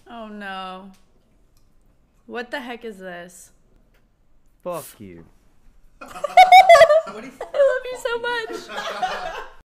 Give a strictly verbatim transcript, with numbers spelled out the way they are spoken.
Oh no. What the heck is this? Fuck you.